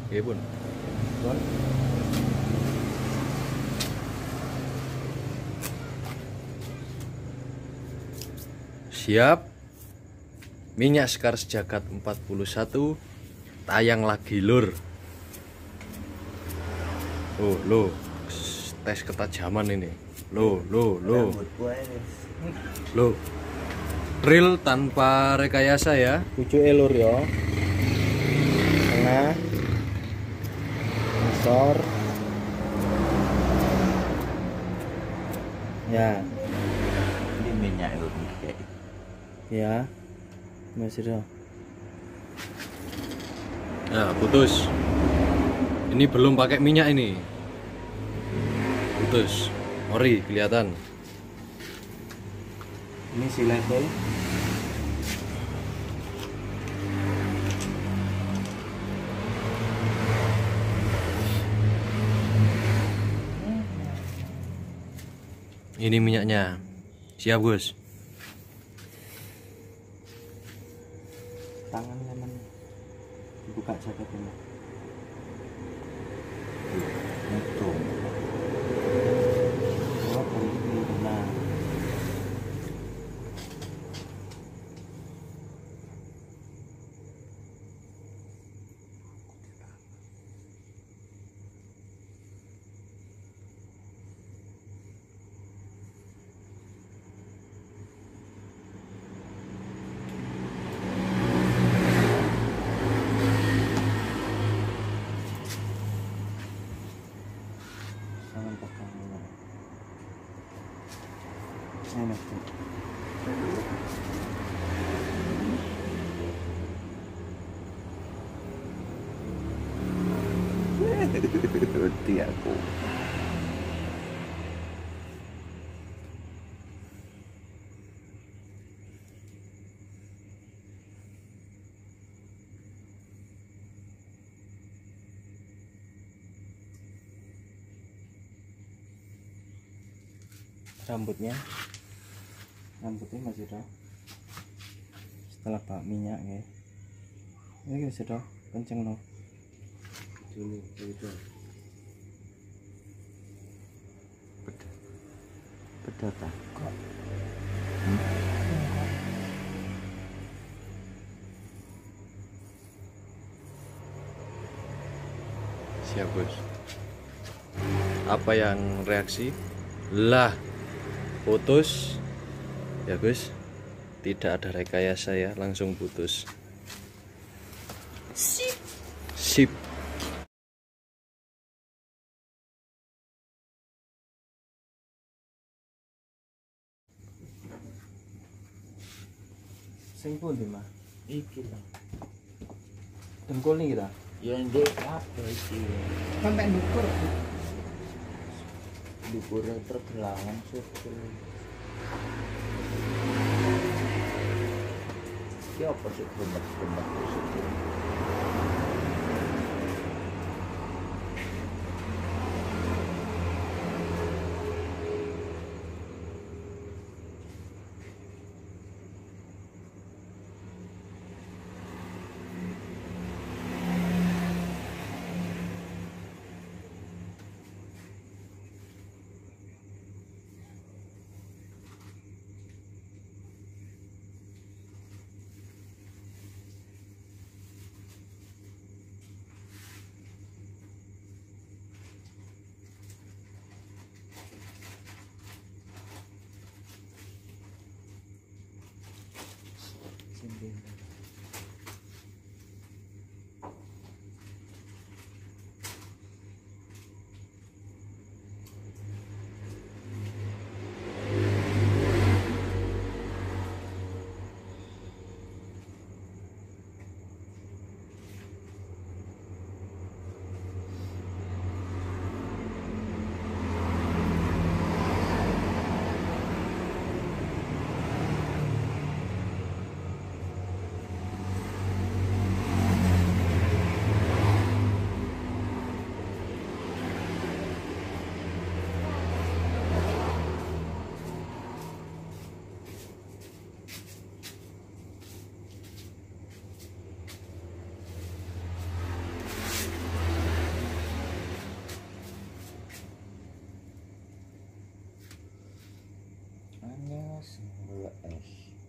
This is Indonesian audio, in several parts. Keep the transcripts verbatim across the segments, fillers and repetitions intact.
Nggih, Pun. Pun. Siap. Minyak Sekar Sejagat empat puluh satu tayang lagi, Lur. Oh, lo. Tes ketajaman ini. Lo, lo, lo. Lo. Drill tanpa rekayasa ya. Pucuk elur ya. Tengah. Sensor. Ya. Ini minyak elur kayak. Ya. Masih dong. Nah, putus. Ini belum pakai minyak ini. Putus. Ori kelihatan. Ini si level. Ini minyaknya. Siap, Gus. Tangan kanan. Buka jaketnya. Itu. Oh, ini benar. Jangan pegang dulu. Enak tuh. Ngerti aku. Rambutnya. Rambutnya masih ada. Setelah pak minyak ya. Ini masih ada. Kenceng no. Dulu itu. Pedat tak? Siap, Gus. Apa yang reaksi? Lah, putus. Ya, Gus. Tidak ada rekayasa ya, langsung putus. Sip. Sip. Sing pundi mah? Iki lah. Dengkul nih kita. Ya ndek apa iki? Sampai dukur. Dukure tergelangan suku. Iki apa sih bener-bener suku? ke es.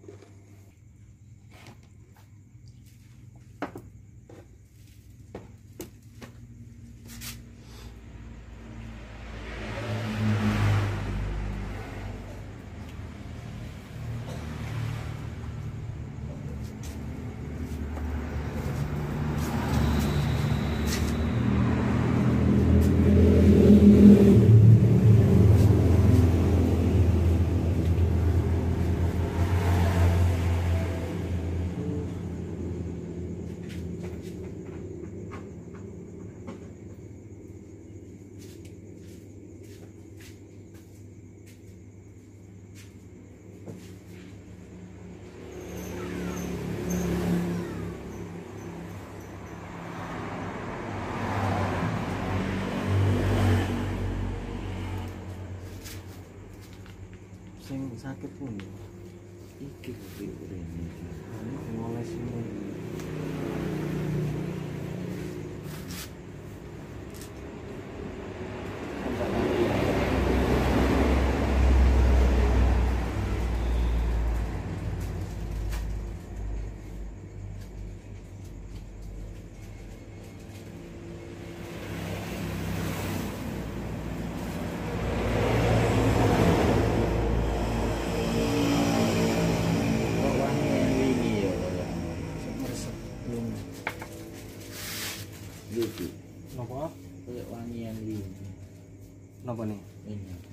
Sing sakit pun ya. Iki lho ini. Ngoles ini. Kok wangian wingi ya kaya Meresep belum. iki. Napa? Kayak wangian wingi. Napa nih? Ini.